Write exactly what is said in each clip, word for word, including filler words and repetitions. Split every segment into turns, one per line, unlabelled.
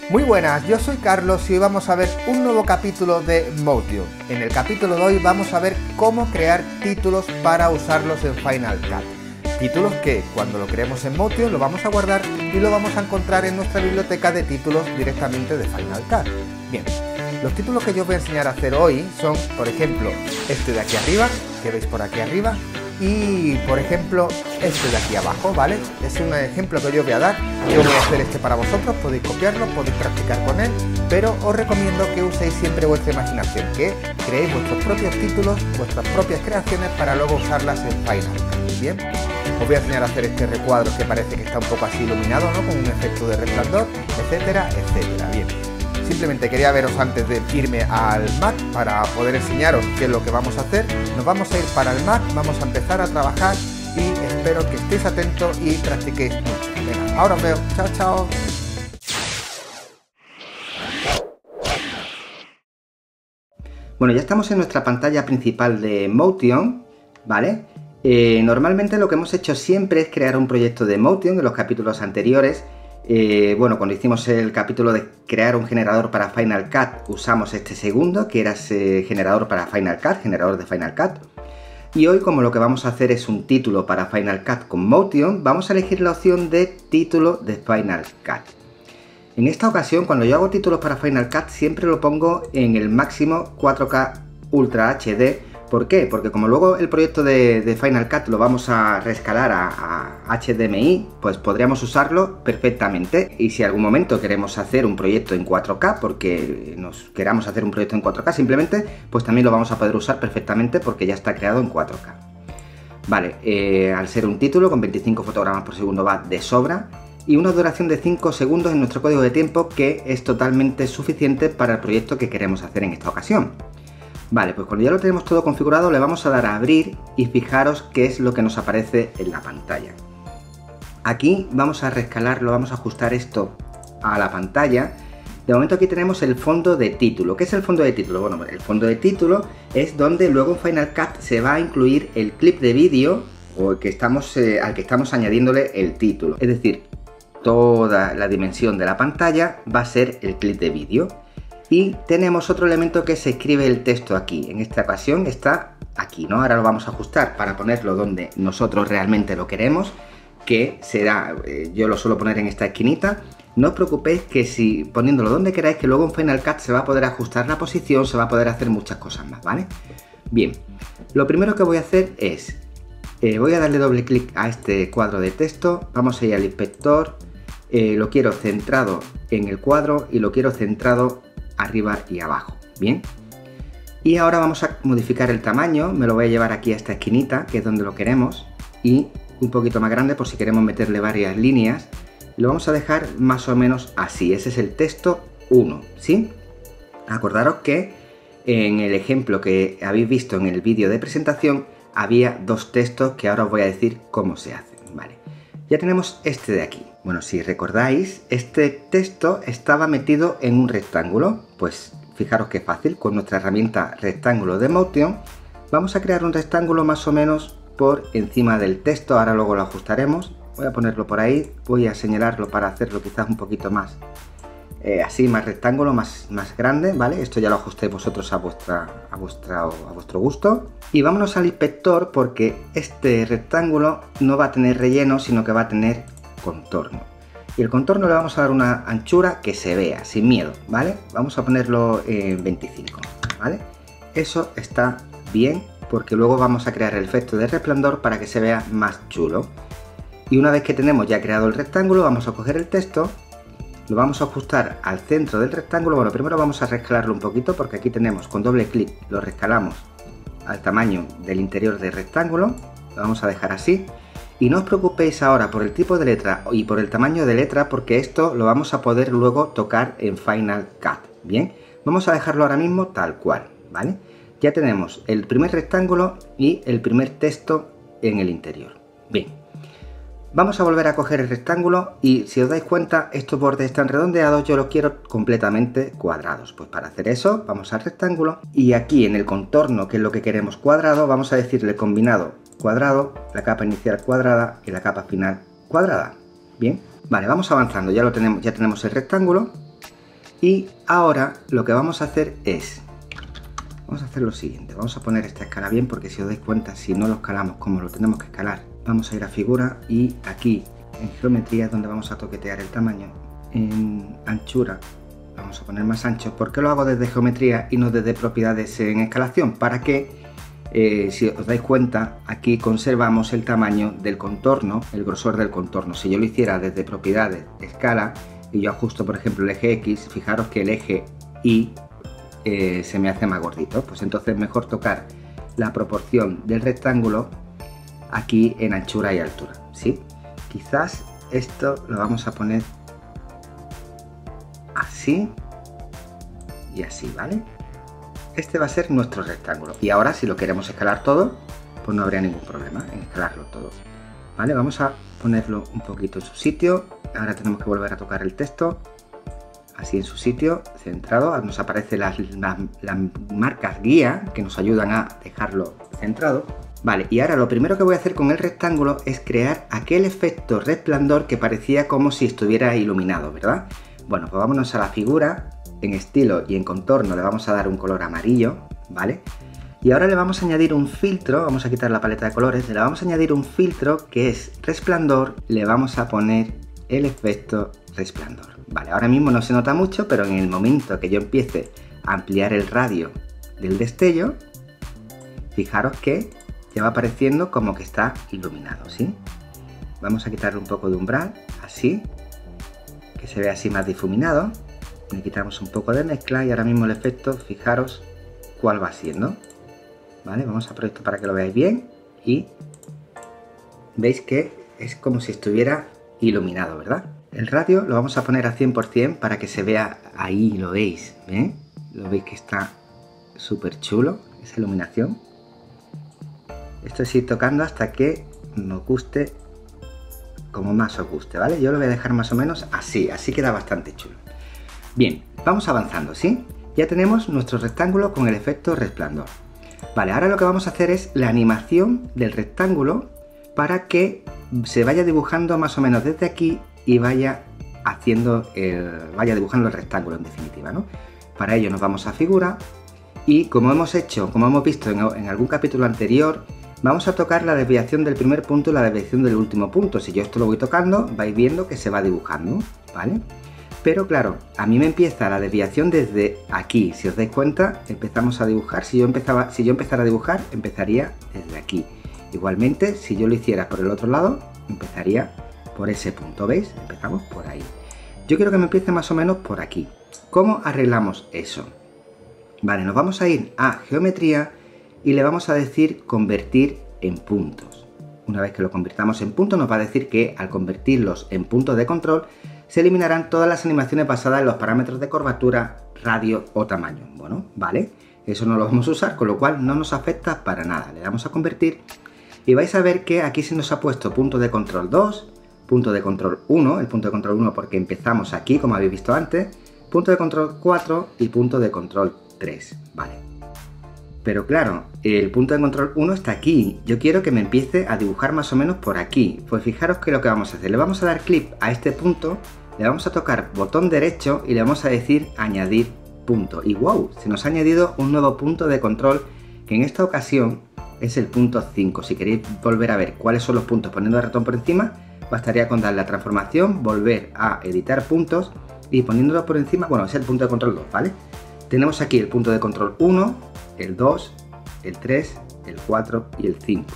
Muy buenas, yo soy Carlos y hoy vamos a ver un nuevo capítulo de Motion. En el capítulo de hoy vamos a ver cómo crear títulos para usarlos en Final Cut. Títulos que cuando lo creemos en Motion lo vamos a guardar y lo vamos a encontrar en nuestra biblioteca de títulos directamente de Final Cut. Bien, los títulos que yo os voy a enseñar a hacer hoy son, por ejemplo, este de aquí arriba, que veis por aquí arriba, y por ejemplo este de aquí abajo, ¿vale? Es un ejemplo que yo voy a dar. Yo voy a hacer este para vosotros, podéis copiarlo, podéis practicar con él, pero os recomiendo que uséis siempre vuestra imaginación, que creéis vuestros propios títulos, vuestras propias creaciones para luego usarlas en Final Cut. Bien, os voy a enseñar a hacer este recuadro que parece que está un poco así iluminado, ¿no? Con un efecto de resplandor, etcétera, etcétera. Bien, simplemente quería veros antes de irme al Mac para poder enseñaros qué es lo que vamos a hacer. Nos vamos a ir para el Mac, vamos a empezar a trabajar y espero que estéis atentos y practiquéis mucho. Venga, ahora os veo. Chao, chao.
Bueno, ya estamos en nuestra pantalla principal de Motion, ¿vale? Eh, normalmente lo que hemos hecho siempre es crear un proyecto de Motion en los capítulos anteriores. Eh, bueno, cuando hicimos el capítulo de crear un generador para Final Cut, usamos este segundo, que era ese generador para Final Cut, generador de Final Cut. Y hoy, como lo que vamos a hacer es un título para Final Cut con Motion, vamos a elegir la opción de título de Final Cut. En esta ocasión, cuando yo hago títulos para Final Cut, siempre lo pongo en el máximo cuatro K Ultra H D. ¿Por qué? Porque como luego el proyecto de, de Final Cut lo vamos a reescalar a, a H D M I, pues podríamos usarlo perfectamente. Y si en algún momento queremos hacer un proyecto en cuatro K, porque nos queramos hacer un proyecto en cuatro K simplemente, pues también lo vamos a poder usar perfectamente porque ya está creado en cuatro K. Vale, eh, al ser un título con veinticinco fotogramas por segundo va de sobra y una duración de cinco segundos en nuestro código de tiempo, que es totalmente suficiente para el proyecto que queremos hacer en esta ocasión. Vale, pues cuando ya lo tenemos todo configurado le vamos a dar a abrir y fijaros qué es lo que nos aparece en la pantalla. Aquí vamos a reescalarlo, vamos a ajustar esto a la pantalla. De momento aquí tenemos el fondo de título. ¿Qué es el fondo de título? Bueno, el fondo de título es donde luego en Final Cut se va a incluir el clip de vídeo o el que estamos, eh, al que estamos añadiéndole el título. Es decir, toda la dimensión de la pantalla va a ser el clip de vídeo. Y tenemos otro elemento que se escribe el texto aquí. En esta ocasión está aquí, ¿no? Ahora lo vamos a ajustar para ponerlo donde nosotros realmente lo queremos, que será, eh, yo lo suelo poner en esta esquinita. No os preocupéis que si poniéndolo donde queráis, que luego en Final Cut se va a poder ajustar la posición, se va a poder hacer muchas cosas más, ¿vale? Bien, lo primero que voy a hacer es, eh, voy a darle doble clic a este cuadro de texto, vamos a ir al inspector, eh, lo quiero centrado en el cuadro y lo quiero centrado arriba y abajo, bien. Y ahora vamos a modificar el tamaño, me lo voy a llevar aquí a esta esquinita, que es donde lo queremos, y un poquito más grande por si queremos meterle varias líneas. Lo vamos a dejar más o menos así, ese es el texto uno, ¿sí? Acordaros que en el ejemplo que habéis visto en el vídeo de presentación había dos textos que ahora os voy a decir cómo se hacen, ¿vale? Ya tenemos este de aquí. Bueno, si recordáis, este texto estaba metido en un rectángulo. Pues fijaros qué fácil, con nuestra herramienta rectángulo de Motion vamos a crear un rectángulo más o menos por encima del texto. Ahora luego lo ajustaremos. Voy a ponerlo por ahí, voy a señalarlo para hacerlo quizás un poquito más eh, así, más rectángulo, más, más grande, ¿vale? Esto ya lo ajustéis vosotros a, vuestra, a, vuestra, a vuestro gusto. Y vámonos al inspector porque este rectángulo no va a tener relleno, sino que va a tener contorno. Y el contorno le vamos a dar una anchura que se vea, sin miedo, ¿vale? Vamos a ponerlo en veinticinco, ¿vale? Eso está bien porque luego vamos a crear el efecto de resplandor para que se vea más chulo. Y una vez que tenemos ya creado el rectángulo, vamos a coger el texto, lo vamos a ajustar al centro del rectángulo. Bueno, primero vamos a reescalarlo un poquito porque aquí tenemos con doble clic, lo reescalamos al tamaño del interior del rectángulo, lo vamos a dejar así. Y no os preocupéis ahora por el tipo de letra y por el tamaño de letra porque esto lo vamos a poder luego tocar en Final Cut, ¿bien? Vamos a dejarlo ahora mismo tal cual, ¿vale? Ya tenemos el primer rectángulo y el primer texto en el interior. Bien. Vamos a volver a coger el rectángulo y si os dais cuenta estos bordes están redondeados, yo los quiero completamente cuadrados. Pues para hacer eso vamos al rectángulo y aquí en el contorno, que es lo que queremos cuadrado, vamos a decirle combinado cuadrado, la capa inicial cuadrada y la capa final cuadrada. Bien, vale, vamos avanzando, ya lo tenemos, ya tenemos el rectángulo Y ahora lo que vamos a hacer es, vamos a hacer lo siguiente, vamos a poner esta escala bien, porque si os dais cuenta, si no lo escalamos como lo tenemos que escalar, vamos a ir a figura y aquí en geometría es donde vamos a toquetear el tamaño. En anchura vamos a poner más ancho. ¿Por qué lo hago desde geometría y no desde propiedades en escalación? Para que, eh, si os dais cuenta, aquí conservamos el tamaño del contorno, el grosor del contorno. Si yo lo hiciera desde propiedades, escala, y yo ajusto por ejemplo el eje X, fijaros que el eje Y eh, se me hace más gordito. Pues entonces es mejor tocar la proporción del rectángulo aquí en anchura y altura, ¿sí? Quizás esto lo vamos a poner así y así, ¿vale? Este va a ser nuestro rectángulo. Y ahora, si lo queremos escalar todo, pues no habría ningún problema en escalarlo todo, ¿vale? Vamos a ponerlo un poquito en su sitio. Ahora tenemos que volver a tocar el texto, así en su sitio, centrado. Nos aparecen las, las, las marcas guía que nos ayudan a dejarlo centrado. Vale, y ahora lo primero que voy a hacer con el rectángulo es crear aquel efecto resplandor que parecía como si estuviera iluminado, ¿verdad? Bueno, pues vámonos a la figura, en estilo y en contorno le vamos a dar un color amarillo, ¿vale? Y ahora le vamos a añadir un filtro, vamos a quitar la paleta de colores, le vamos a añadir un filtro que es resplandor, le vamos a poner el efecto resplandor. Vale, ahora mismo no se nota mucho, pero en el momento que yo empiece a ampliar el radio del destello, fijaros que ya va apareciendo como que está iluminado, ¿sí? Vamos a quitarle un poco de umbral, así, que se vea así más difuminado. Le quitamos un poco de mezcla y ahora mismo el efecto, fijaros cuál va siendo. Vale, vamos a proyectar para que lo veáis bien y veis que es como si estuviera iluminado, ¿verdad? El radio lo vamos a poner a cien por cien para que se vea ahí, lo veis, ¿eh? Lo veis que está súper chulo, esa iluminación. Esto es ir tocando hasta que nos guste, como más os guste, ¿vale? Yo lo voy a dejar más o menos así, así queda bastante chulo. Bien, vamos avanzando, ¿sí? Ya tenemos nuestro rectángulo con el efecto resplandor. Vale, ahora lo que vamos a hacer es la animación del rectángulo para que se vaya dibujando más o menos desde aquí y vaya haciendo el, vaya dibujando el rectángulo en definitiva, ¿no? Para ello nos vamos a figura y como hemos hecho, como hemos visto en, en algún capítulo anterior, vamos a tocar la desviación del primer punto y la desviación del último punto. Si yo esto lo voy tocando, vais viendo que se va dibujando, ¿vale? Pero claro, a mí me empieza la desviación desde aquí. Si os dais cuenta, empezamos a dibujar. Si yo, empezaba, si yo empezara a dibujar, empezaría desde aquí. Igualmente, si yo lo hiciera por el otro lado, empezaría por ese punto, ¿veis? Empezamos por ahí. Yo quiero que me empiece más o menos por aquí. ¿Cómo arreglamos eso? Vale, nos vamos a ir a geometría y le vamos a decir convertir en puntos. Una vez que lo convirtamos en puntos, nos va a decir que al convertirlos en puntos de control, se eliminarán todas las animaciones basadas en los parámetros de curvatura, radio o tamaño. Bueno, vale, eso no lo vamos a usar, con lo cual no nos afecta para nada. Le damos a convertir y vais a ver que aquí se nos ha puesto punto de control dos, punto de control uno, el punto de control uno porque empezamos aquí, como habéis visto antes, punto de control cuatro y punto de control tres, vale. Pero claro, el punto de control uno está aquí. Yo quiero que me empiece a dibujar más o menos por aquí. Pues fijaros que lo que vamos a hacer, le vamos a dar clic a este punto, le vamos a tocar botón derecho y le vamos a decir añadir punto. Y wow, se nos ha añadido un nuevo punto de control que en esta ocasión es el punto cinco. Si queréis volver a ver cuáles son los puntos poniendo el ratón por encima, bastaría con dar la transformación, volver a editar puntos y poniéndolo por encima, bueno, es el punto de control dos, ¿vale? Tenemos aquí el punto de control uno, el dos, el tres, el cuatro y el cinco.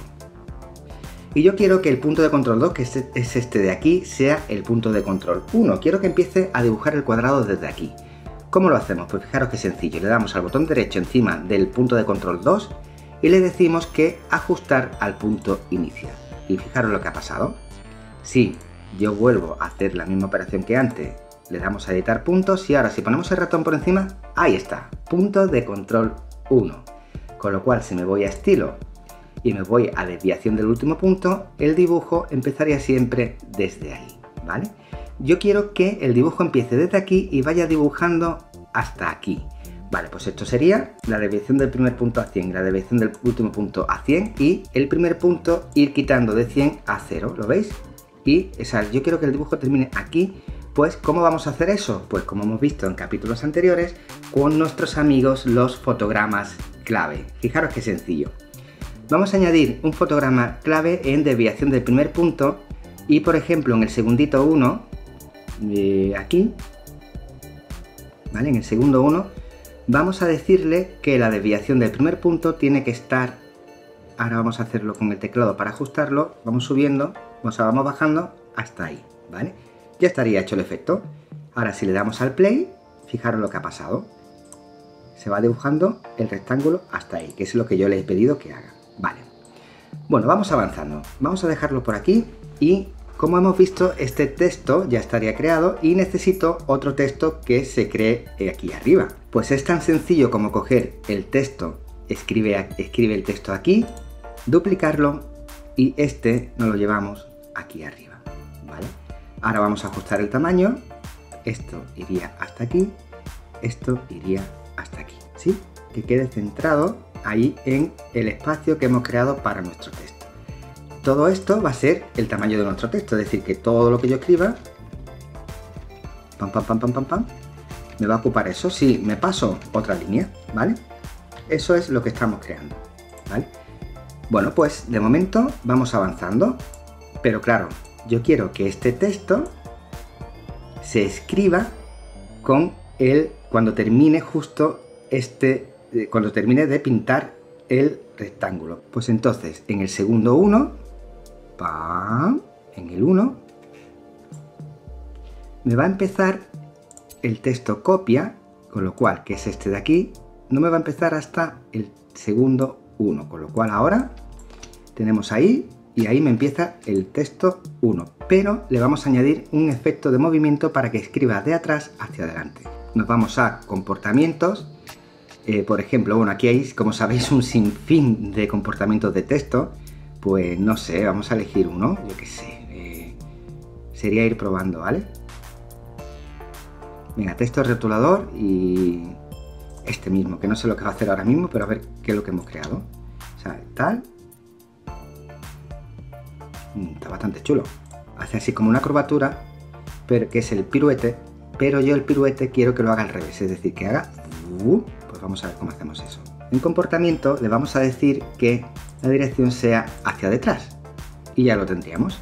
Y yo quiero que el punto de control dos, que es este de aquí, sea el punto de control uno. Quiero que empiece a dibujar el cuadrado desde aquí. ¿Cómo lo hacemos? Pues fijaros que sencillo. Le damos al botón derecho encima del punto de control dos y le decimos que ajustar al punto inicial. Y fijaros lo que ha pasado. Si yo vuelvo a hacer la misma operación que antes, le damos a editar puntos y ahora si ponemos el ratón por encima, ahí está, punto de control uno. Con lo cual si me voy a estilo y me voy a desviación del último punto, el dibujo empezaría siempre desde ahí, ¿vale? Yo quiero que el dibujo empiece desde aquí y vaya dibujando hasta aquí. Vale, pues esto sería la desviación del primer punto a cien y la desviación del último punto a cien y el primer punto ir quitando de cien a cero, ¿lo veis? Y esa, yo quiero que el dibujo termine aquí Pues, ¿cómo vamos a hacer eso? Pues como hemos visto en capítulos anteriores, con nuestros amigos los fotogramas clave. Fijaros qué sencillo. Vamos a añadir un fotograma clave en desviación del primer punto y, por ejemplo, en el segundito uno, eh, aquí, ¿vale? En el segundo uno, vamos a decirle que la desviación del primer punto tiene que estar, ahora vamos a hacerlo con el teclado para ajustarlo, vamos subiendo, o sea, vamos bajando hasta ahí, ¿vale? Ya estaría hecho el efecto. Ahora si le damos al play, fijaros lo que ha pasado. Se va dibujando el rectángulo hasta ahí, que es lo que yo le he pedido que haga. Vale. Bueno, vamos avanzando. Vamos a dejarlo por aquí y, como hemos visto, este texto ya estaría creado y necesito otro texto que se cree aquí arriba. Pues es tan sencillo como coger el texto, escribe, escribe el texto aquí, duplicarlo y este nos lo llevamos aquí arriba, ¿vale? Ahora vamos a ajustar el tamaño. Esto iría hasta aquí, esto iría hasta aquí, ¿sí? Que quede centrado ahí en el espacio que hemos creado para nuestro texto. Todo esto va a ser el tamaño de nuestro texto, es decir, que todo lo que yo escriba, pam, pam, pam, pam, pam, pam, me va a ocupar eso. Si me paso otra línea, ¿vale? Eso es lo que estamos creando, ¿vale? Bueno, pues de momento vamos avanzando, pero claro, yo quiero que este texto se escriba con el, cuando termine justo este, cuando termine de pintar el rectángulo. Pues entonces, en el segundo uno, ¡pam!, en el uno, me va a empezar el texto copia, con lo cual, que es este de aquí, no me va a empezar hasta el segundo uno, con lo cual ahora tenemos ahí, y ahí me empieza el texto uno, pero le vamos a añadir un efecto de movimiento para que escriba de atrás hacia adelante. Nos vamos a comportamientos, eh, por ejemplo, bueno, aquí hay, como sabéis, un sinfín de comportamientos de texto, pues no sé, vamos a elegir uno, yo qué sé, eh, sería ir probando, ¿vale? Venga, texto rotulador y este mismo, que no sé lo que va a hacer ahora mismo, pero a ver qué es lo que hemos creado. O sea, tal. Está bastante chulo. Hace así como una curvatura, pero que es el piruete, pero yo el piruete quiero que lo haga al revés, es decir, que haga... Pues vamos a ver cómo hacemos eso. En comportamiento le vamos a decir que la dirección sea hacia detrás y ya lo tendríamos.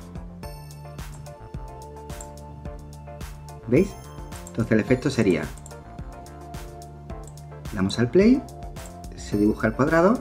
¿Veis? Entonces el efecto sería, damos al play, se dibuja el cuadrado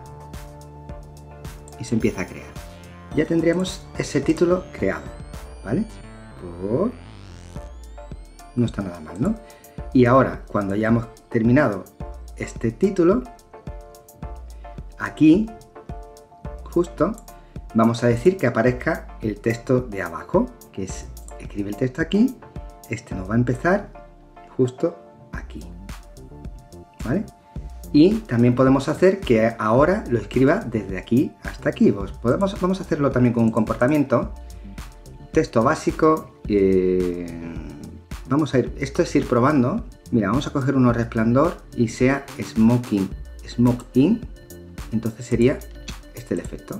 y se empieza a crear. Ya tendríamos ese título creado, ¿vale? Oh, no está nada mal, ¿no? Y ahora, cuando hayamos terminado este título, aquí, justo, vamos a decir que aparezca el texto de abajo, que es, escribe el texto aquí, este nos va a empezar justo aquí, ¿vale? Y también podemos hacer que ahora lo escriba desde aquí hasta aquí. Pues podemos, vamos a hacerlo también con un comportamiento. Texto básico. Eh, vamos a ir, esto es ir probando. Mira, vamos a coger uno resplandor y sea smoking, smoke in. Entonces sería este el efecto.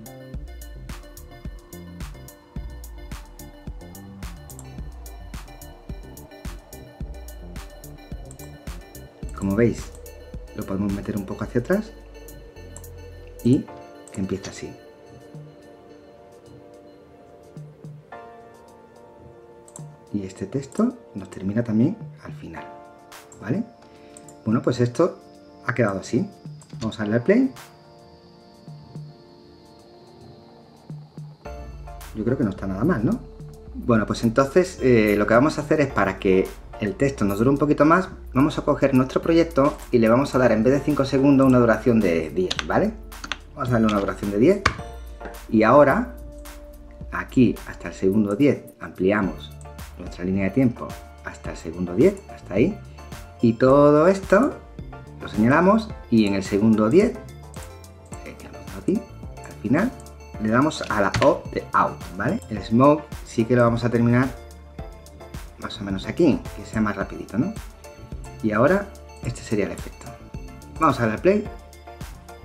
Como veis, lo podemos meter un poco hacia atrás y que empieza así. Y este texto nos termina también al final, ¿vale? Bueno, pues esto ha quedado así. Vamos a darle al play. Yo creo que no está nada mal, ¿no? Bueno, pues entonces eh, lo que vamos a hacer es, para que el texto nos dure un poquito más, vamos a coger nuestro proyecto y le vamos a dar, en vez de cinco segundos, una duración de diez, ¿vale? Vamos a darle una duración de diez. Y ahora, aquí hasta el segundo diez, ampliamos nuestra línea de tiempo hasta el segundo diez, hasta ahí. Y todo esto lo señalamos y en el segundo diez, aquí, al final, le damos a la O de out, ¿vale? El smoke sí que lo vamos a terminar más o menos aquí, que sea más rapidito, ¿no? Y ahora este sería el efecto. Vamos a darle al play.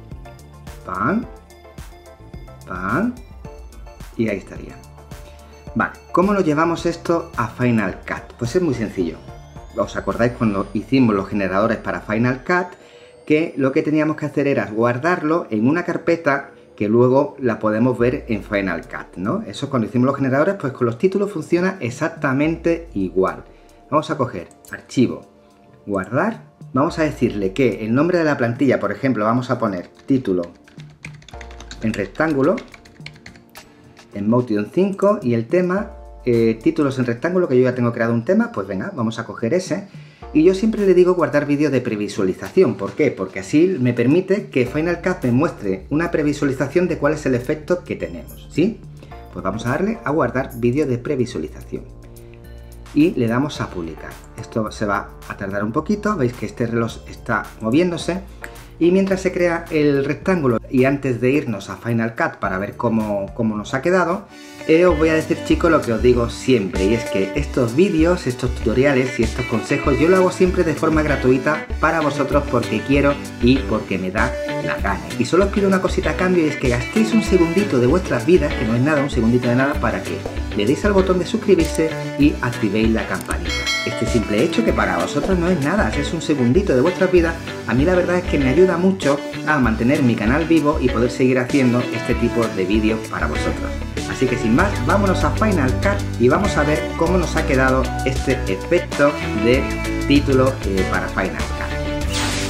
Pam, pam, y ahí estaría. Vale, ¿cómo lo llevamos esto a Final Cut? Pues es muy sencillo. ¿Os acordáis cuando hicimos los generadores para Final Cut? Que lo que teníamos que hacer era guardarlo en una carpeta que luego la podemos ver en Final Cut, ¿no? Eso cuando hicimos los generadores, pues con los títulos funciona exactamente igual. Vamos a coger archivo, guardar, vamos a decirle que el nombre de la plantilla, por ejemplo, vamos a poner título en rectángulo, en Motion cinco, y el tema, eh, títulos en rectángulo, que yo ya tengo creado un tema, pues venga, vamos a coger ese. Y yo siempre le digo guardar vídeo de previsualización. ¿Por qué? Porque así me permite que Final Cut me muestre una previsualización de cuál es el efecto que tenemos, ¿sí? Pues vamos a darle a guardar vídeo de previsualización. Y le damos a publicar. Esto se va a tardar un poquito, veis que este reloj está moviéndose. Y mientras se crea el rectángulo y antes de irnos a Final Cut para ver cómo, cómo nos ha quedado, eh, os voy a decir, chicos, lo que os digo siempre, y es que estos vídeos, estos tutoriales y estos consejos yo lo hago siempre de forma gratuita para vosotros porque quiero y porque me da la gana. Y solo os pido una cosita a cambio, y es que gastéis un segundito de vuestras vidas, que no es nada, un segundito de nada, para que le deis al botón de suscribirse y activéis la campanita. Este simple hecho, que para vosotros no es nada, es un segundito de vuestras vidas, a mí la verdad es que me ayuda mucho a mantener mi canal vivo y poder seguir haciendo este tipo de vídeos para vosotros. Así que sin más, vámonos a Final Cut y vamos a ver cómo nos ha quedado este efecto de título eh, para Final Cut.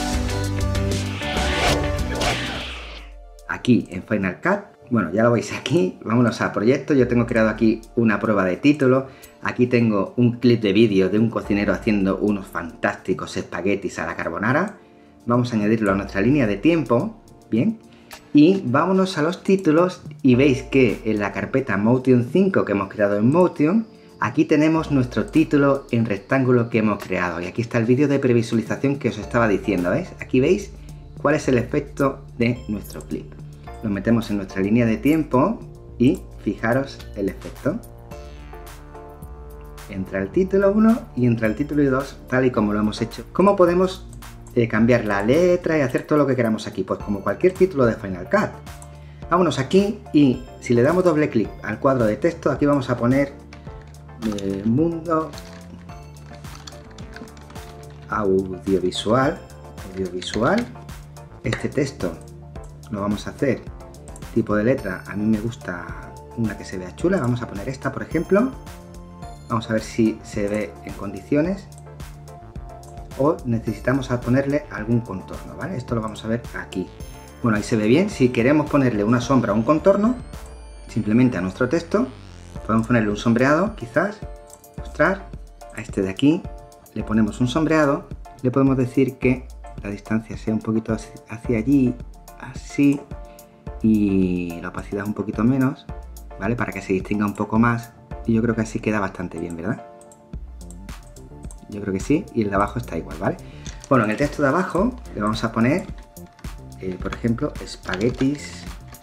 Aquí en Final Cut, bueno, ya lo veis aquí, vámonos a proyecto. Yo tengo creado aquí una prueba de título. Aquí tengo un clip de vídeo de un cocinero haciendo unos fantásticos espaguetis a la carbonara. Vamos a añadirlo a nuestra línea de tiempo, bien. Y vámonos a los títulos y veis que en la carpeta Motion cinco que hemos creado en Motion, aquí tenemos nuestro título en rectángulo que hemos creado. Y aquí está el vídeo de previsualización que os estaba diciendo, ¿veis? Aquí veis cuál es el efecto de nuestro clip. Lo metemos en nuestra línea de tiempo y fijaros el efecto. Entra el título uno y entra el título dos, tal y como lo hemos hecho. ¿Cómo podemos eh, cambiar la letra y hacer todo lo que queramos aquí? Pues como cualquier título de Final Cut. Vámonos aquí y si le damos doble clic al cuadro de texto, aquí vamos a poner eh, mundo audiovisual, audiovisual. Este texto lo vamos a hacer tipo de letra, a mí me gusta una que se vea chula, vamos a poner esta por ejemplo. Vamos a ver si se ve en condiciones o necesitamos ponerle algún contorno, ¿vale? Esto lo vamos a ver aquí. Bueno, ahí se ve bien. Si queremos ponerle una sombra o un contorno, simplemente a nuestro texto, podemos ponerle un sombreado, quizás, mostrar, a este de aquí, le ponemos un sombreado, le podemos decir que la distancia sea un poquito hacia allí, así, y la opacidad un poquito menos, ¿vale? Para que se distinga un poco más. Y yo creo que así queda bastante bien, ¿verdad? Yo creo que sí, y el de abajo está igual, ¿vale? Bueno, en el texto de abajo le vamos a poner, eh, por ejemplo, espaguetis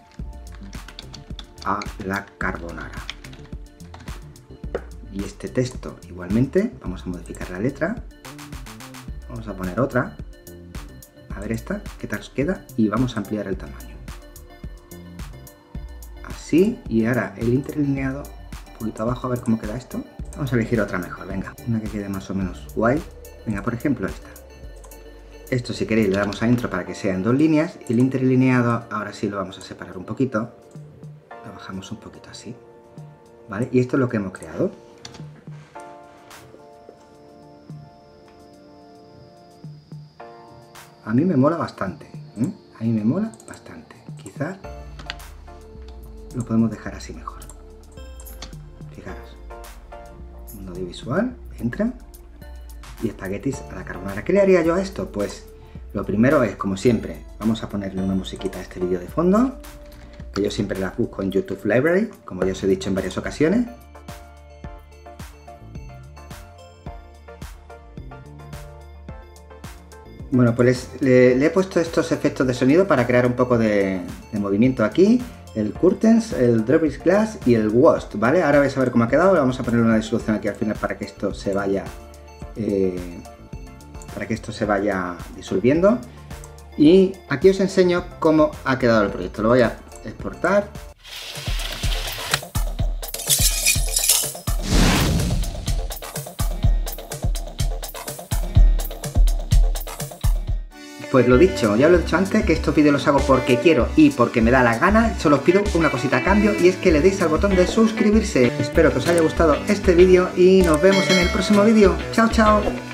a la carbonara. Y este texto, igualmente, vamos a modificar la letra. Vamos a poner otra. A ver esta, qué tal queda. Y vamos a ampliar el tamaño. Así, y ahora el interlineado poquito abajo, a ver cómo queda esto. Vamos a elegir otra mejor, venga, una que quede más o menos guay. Venga, por ejemplo esta. Esto, si queréis, le damos a intro para que sea en dos líneas, y el interlineado ahora sí lo vamos a separar un poquito. Lo bajamos un poquito así, ¿vale? Y esto es lo que hemos creado. A mí me mola bastante, ¿eh? A mí me mola bastante. Quizás lo podemos dejar así mejor. Fijaros, mundo audiovisual, entra, y espaguetis a la carbonara. ¿Qué le haría yo a esto? Pues lo primero es, como siempre, vamos a ponerle una musiquita a este vídeo de fondo, que yo siempre la busco en YouTube Library, como ya os he dicho en varias ocasiones. Bueno, pues le, le he puesto estos efectos de sonido para crear un poco de, de movimiento aquí. El Curtains, el Drawbridge Glass y el Wasp, ¿vale? Ahora vais a ver cómo ha quedado. Vamos a poner una disolución aquí al final para que esto se vaya eh, para que esto se vaya disolviendo. Y aquí os enseño cómo ha quedado el proyecto. Lo voy a exportar. Pues lo dicho, ya lo he dicho antes, que estos vídeos los hago porque quiero y porque me da la gana. Solo os pido una cosita a cambio y es que le deis al botón de suscribirse. Espero que os haya gustado este vídeo y nos vemos en el próximo vídeo. ¡Chao, chao!